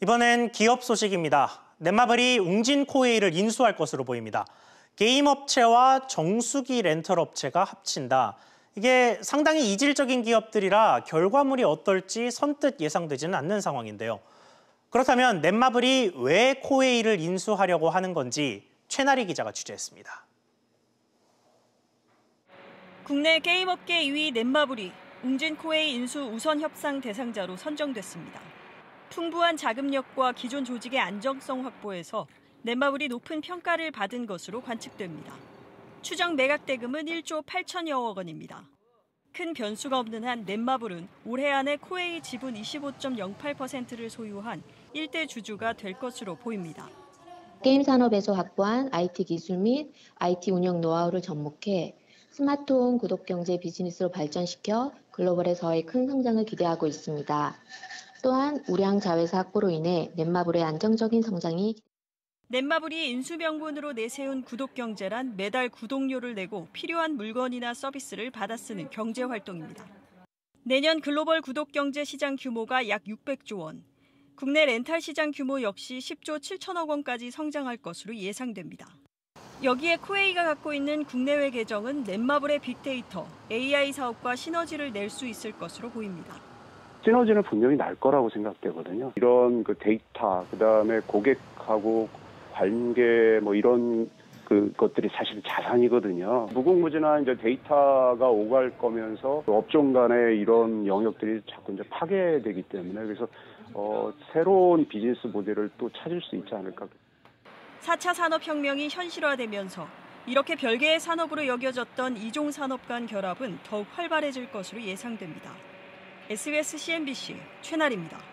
이번엔 기업 소식입니다. 넷마블이 웅진 코웨이를 인수할 것으로 보입니다. 게임 업체와 정수기 렌털 업체가 합친다. 이게 상당히 이질적인 기업들이라 결과물이 어떨지 선뜻 예상되지는 않는 상황인데요. 그렇다면 넷마블이 왜 코웨이를 인수하려고 하는 건지 최나리 기자가 취재했습니다. 국내 게임업계 2위 넷마블이 웅진 코웨이 인수 우선 협상 대상자로 선정됐습니다. 풍부한 자금력과 기존 조직의 안정성 확보에서 넷마블이 높은 평가를 받은 것으로 관측됩니다. 추정 매각 대금은 1조 8천여억 원입니다. 큰 변수가 없는 한 넷마블은 올해 안에 코웨이 지분 25.08%를 소유한 일대 주주가 될 것으로 보입니다. 게임 산업에서 확보한 IT 기술 및 IT 운영 노하우를 접목해 스마트홈 구독경제 비즈니스로 발전시켜 글로벌에서의 큰 성장을 기대하고 있습니다. 또한 우량 자회사 확보로 인해 넷마블의 안정적인 성장이 넷마블이 인수 명분으로 내세운 구독경제란 매달 구독료를 내고 필요한 물건이나 서비스를 받아 쓰는 경제활동입니다. 내년 글로벌 구독경제 시장 규모가 약 600조 원, 국내 렌탈 시장 규모 역시 10조 7천억 원까지 성장할 것으로 예상됩니다. 여기에 코웨이가 갖고 있는 국내외 계정은 넷마블의 빅데이터, AI 사업과 시너지를 낼 수 있을 것으로 보입니다. 시너지는 분명히 날 거라고 생각되거든요. 이런 데이터, 그다음에 고객하고 관계 이런 것들이 사실 자산이거든요. 무궁무진한 이제 데이터가 오갈 거면서 업종 간의 이런 영역들이 자꾸 이제 파괴되기 때문에 그래서 새로운 비즈니스 모델을 또 찾을 수 있지 않을까. 4차 산업혁명이 현실화되면서 이렇게 별개의 산업으로 여겨졌던 이종 산업 간 결합은 더욱 활발해질 것으로 예상됩니다. SBS CNBC 최나리입니다.